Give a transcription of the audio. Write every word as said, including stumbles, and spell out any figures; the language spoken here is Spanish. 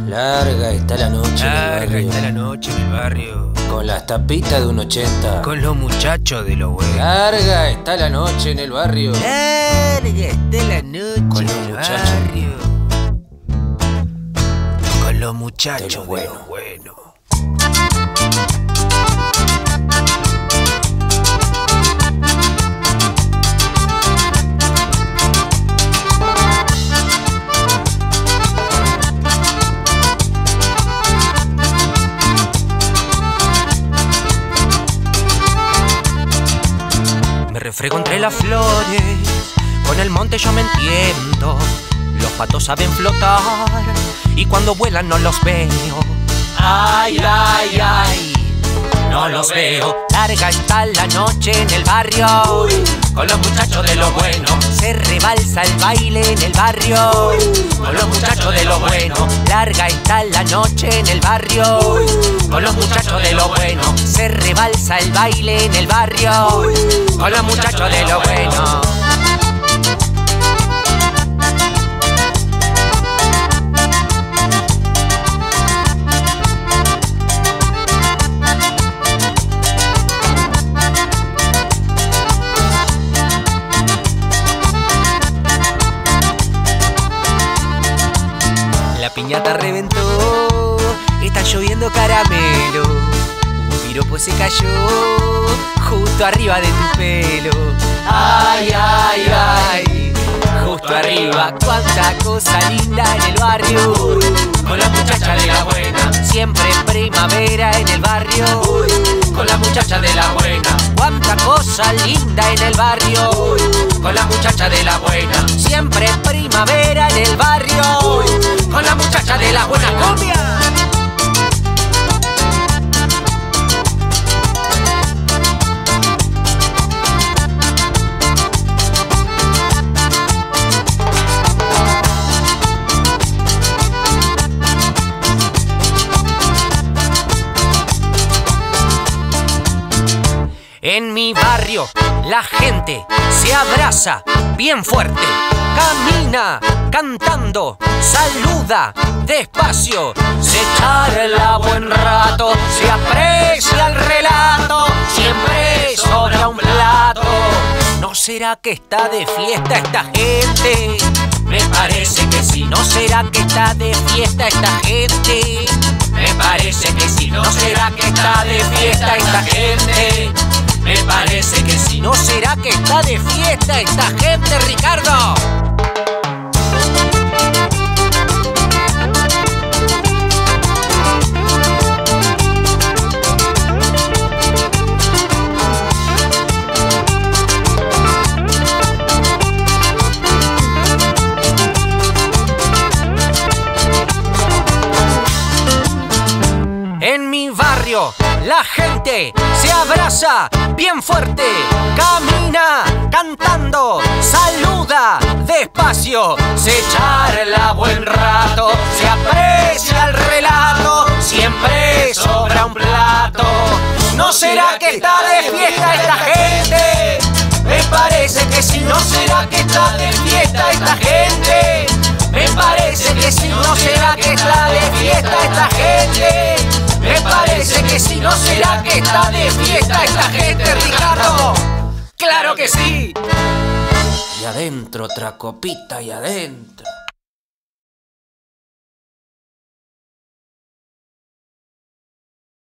Larga está la noche Larga en el barrio, está la noche en el barrio, con las tapitas de un ochenta. con los muchachos de los buenos. Larga está la noche en el barrio, Larga está la noche con los en el muchachos. barrio, con los muchachos De lo de bueno. los buenos. Me refrego entre las flores, con el monte yo me entiendo. Los patos saben flotar y cuando vuelan no los veo. Ay, ay, ay, no los veo. Larga está la noche en el barrio, con los muchachos de lo bueno. Se rebalsa el baile en el barrio, con los muchachos de lo bueno. Larga está la noche en el barrio, con los muchachos de lo bueno. Se rebalsa el baile en el barrio, con los muchachos de lo bueno. La piñata reventó, está lloviendo caramelo. Un piropo se cayó justo arriba de tu pelo. Ay, ay, ay, justo arriba. Cuánta cosa linda en el barrio, con la muchacha de la buena. Siempre en primavera en el barrio, con la muchacha de la buena. Cuánta cosa linda en el barrio, con la muchacha de la buena. Siempre en primavera en el barrio, con la muchacha de la buena cumbia. En mi barrio la gente se abraza bien fuerte, camina cantando, saluda despacio, se charla buen rato, se aprecia el relato, siempre sobra un plato. ¿No será que está de fiesta esta gente? Me parece que sí. ¿No será que está de fiesta esta gente? Me parece que sí. ¿No será que está de fiesta esta gente? Me parece que sí. ¿No será que está de fiesta esta gente, Ricardo? En mi barrio la gente se abraza bien fuerte, camina cantando, saluda despacio, se charla buen rato, se aprecia el relato, siempre sobra un plato. ¿No será que está de fiesta esta gente? Me parece que sí. ¿No será que está de fiesta esta gente? Me parece que sí. ¿No será que está de fiesta esta gente? Me parece que sí. ¿No será que está de fiesta esta gente, Ricardo? ¡Claro que sí! y adentro otra copita y adentro.